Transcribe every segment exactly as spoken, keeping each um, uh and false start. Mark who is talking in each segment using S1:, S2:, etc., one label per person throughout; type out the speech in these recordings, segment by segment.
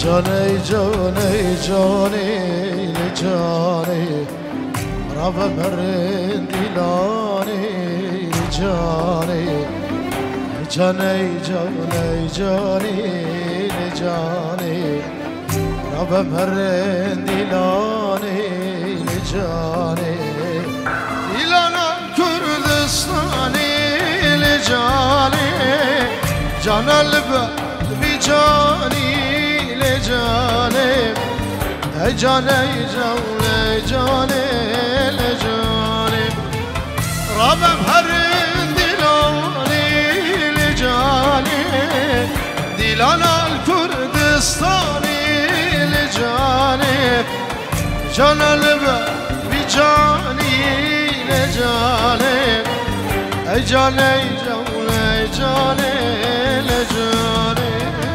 S1: جاني جاني جاني جاني رب مرن دلاني جاني جاني جاني جاني جاني رب مرن دلاني جاني دلانا كردستاني لجاني جان الباب بجاني لجاني جاني جاني جاني لجاني رب مهرن دلاني لجاني دلانا الكردستاني لجاني جان الباب بجاني لجاني جاني جاني جاني لجاني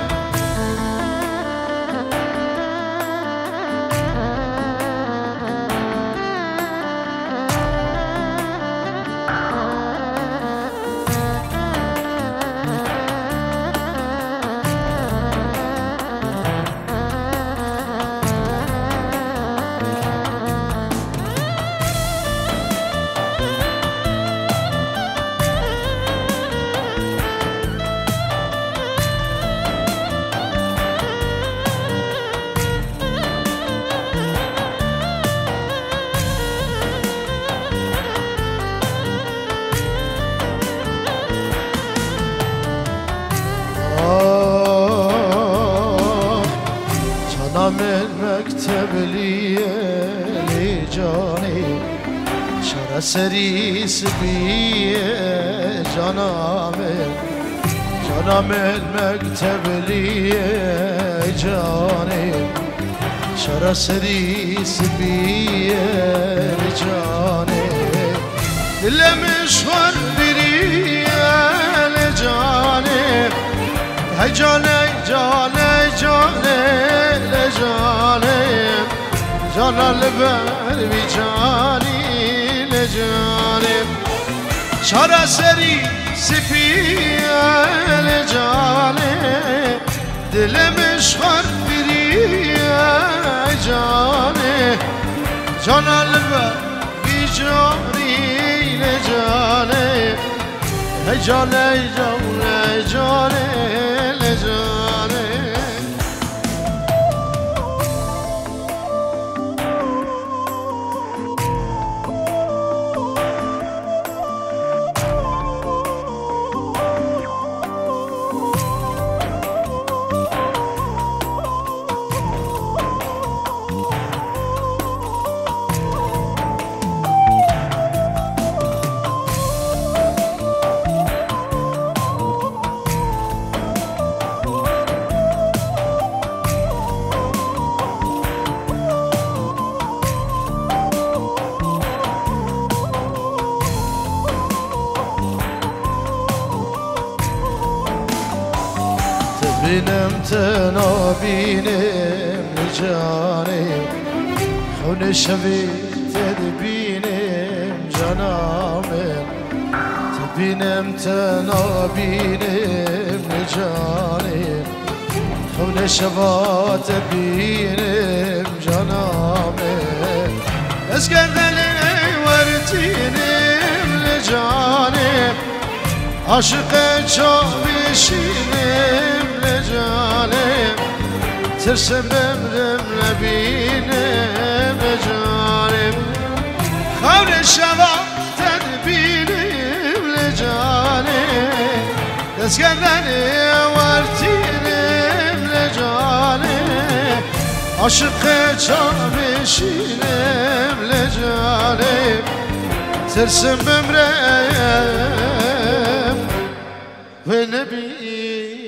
S1: من مكتب لي جاني شرى سريس بي جانا من جانا من مكتب لي جاني شرى سريس بي جاني اللي مشوار بري جاني جاني جاني جاني لجاني جان البر بجاني لجاني شرى سري سفيه لجاني دل مشغر بري جاني جان البر بجاني لجاني جاني جاني جاني لجاني بینم تنها بینم جانی خونه شوی تدبینم جانامم تبینم تنها بینم جانی خونه شوا تبینم جانامم از گردنی ورتینم لجانی عاشق چاویشینم لجانم ترسم بمرم نبینم لجانم خون شوا تدبینم لجانم دست گردنی ورتینم لجانم عاشق چاویشینم لجانم ترسم بمرم و نبینم